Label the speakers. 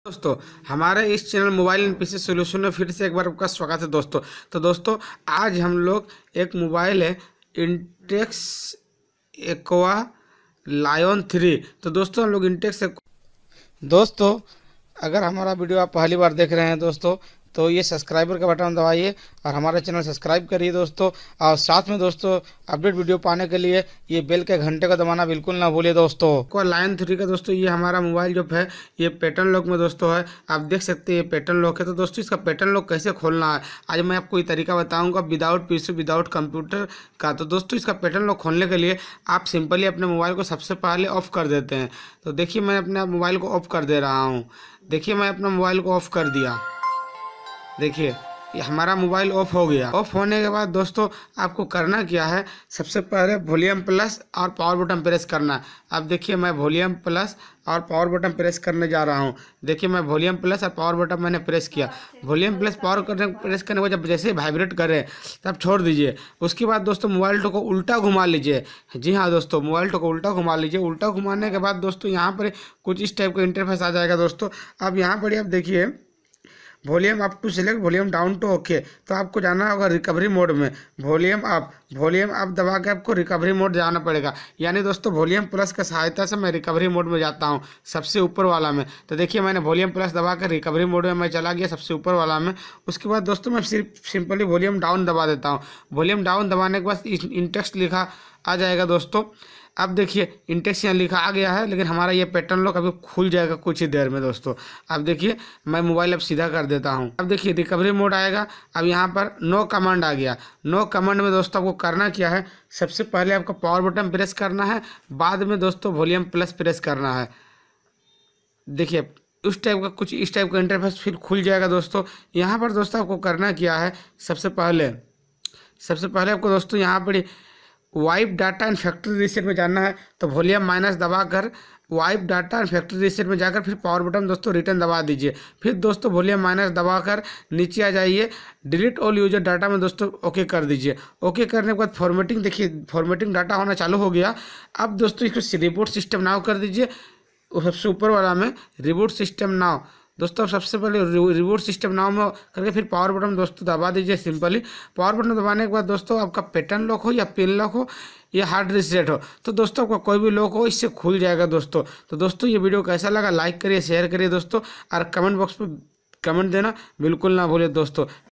Speaker 1: दोस्तों, हमारे इस channel mobile and PC solution में फिर से एक बार आपका स्वागत है दोस्तों। तो दोस्तों, आज हम लोग एक मोबाइल है इंटेक्स एक्वा लायन 3। तो दोस्तों, हम लोग दोस्तों, अगर हमारा वीडियो आप पहली बार देख रहे हैं दोस्तों, तो ये सब्सक्राइबर का बटन दबाइए और हमारे चैनल सब्सक्राइब करिए दोस्तों। और साथ में दोस्तों, अपडेट वीडियो पाने के लिए ये बेल के घंटे को दबाना बिल्कुल ना भूलिए दोस्तों। को लायन 3 का दोस्तों, ये हमारा मोबाइल जो है ये पैटर्न लॉक में दोस्तों है। आप देख सकते हैं ये पैटर्न लॉक है। तो दोस्तों, इसका पैटर्न लॉक कैसे खोलना है आज मैं आपको ये तरीका बताऊँगा विदाउट पीसी विदाउट कंप्यूटर का। तो दोस्तों, इसका पैटर्न लॉक खोलने के लिए आप सिंपली अपने मोबाइल को सबसे पहले ऑफ कर देते हैं। तो देखिए, मैं अपने मोबाइल को ऑफ कर दे रहा हूँ। देखिए, मैं अपना मोबाइल को ऑफ कर दिया। देखिए, ये हमारा मोबाइल ऑफ हो गया। ऑफ होने के बाद दोस्तों, आपको करना क्या है, सबसे पहले वॉल्यूम प्लस और पावर बटन प्रेस करना है। अब देखिए, मैं वॉल्यूम प्लस और पावर बटन प्रेस करने जा रहा हूँ। देखिए, मैं वॉल्यूम प्लस और पावर बटन मैंने प्रेस किया। वॉल्यूम प्लस पावर प्रेस करने के बाद जब जैसे वाइब्रेट करे तब छोड़ दीजिए। उसके बाद दोस्तों, मोबाइल को उल्टा घुमा लीजिए। जी हाँ दोस्तों, मोबाइल को उल्टा घुमा लीजिए। उल्टा घुमाने के बाद दोस्तों, यहाँ पर कुछ इस टाइप का इंटरफेस आ जाएगा दोस्तों। अब यहाँ पर आप देखिए, volume up to select, volume down to okay. तो आपको जाना होगा रिकवरी मोड में। वॉल्यूम अप दबा के आपको रिकवरी मोड जाना पड़ेगा। यानी दोस्तों, वॉल्यूम प्लस की सहायता से मैं रिकवरी मोड में जाता हूं, सबसे ऊपर वाला में। तो देखिए, मैंने वॉल्यूम प्लस दबा कर रिकवरी मोड में मैं चला गया, सबसे ऊपर वाला में। उसके बाद दोस्तों, मैं सिर्फ सिंपली वॉल्यूम डाउन दबा देता हूँ। वॉल्यूम डाउन दबाने के बाद इंटेक्स लिखा आ जाएगा दोस्तों। अब देखिए, इंटेक्स यहाँ लिखा आ गया है, लेकिन हमारा ये पैटर्न लॉक अभी खुल जाएगा कुछ ही देर में दोस्तों। अब देखिए, मैं मोबाइल अब सीधा कर देता हूँ। अब देखिए, रिकवरी मोड आएगा। अब यहाँ पर नो कमांड आ गया। नो कमांड में दोस्तों, आपको करना क्या है, सबसे पहले आपको पावर बटन प्रेस करना है, बाद में दोस्तों वॉल्यूम प्लस प्रेस करना है। देखिए, उस टाइप का कुछ इस टाइप का इंटरफेस फिर खुल जाएगा दोस्तों। यहाँ पर दोस्तों, आपको करना क्या है, सबसे पहले आपको दोस्तों यहाँ पर wipe data and factory reset में जाना है। तो वॉल्यूम माइनस दबाकर wipe data and factory reset में जाकर फिर पावर बटन दोस्तों रिटर्न दबा दीजिए। फिर दोस्तों, वॉल्यूम माइनस दबाकर नीचे आ जाइए, डिलीट ऑल यूजर डाटा में दोस्तों ओके कर दीजिए। ओके करने के बाद फॉर्मेटिंग, देखिए फॉर्मेटिंग डाटा होना चालू हो गया। अब दोस्तों, इसको रिबूट सिस्टम नाउ कर दीजिए। सबसे ऊपर वाला में रिबूट सिस्टम नाउ दोस्तों, सबसे पहले रिबूट सिस्टम नाउ में करके फिर पावर बटन दोस्तों दबा दीजिए सिंपली। पावर बटन दबाने के बाद दोस्तों, आपका पैटर्न लॉक हो या पिन लॉक हो या हार्ड रीसेट हो, तो दोस्तों आपका कोई भी लॉक हो इससे खुल जाएगा दोस्तों। तो दोस्तों, ये वीडियो कैसा लगा, लाइक करिए, शेयर करिए दोस्तों, और कमेंट बॉक्स में कमेंट देना बिल्कुल ना भूलिए दोस्तों।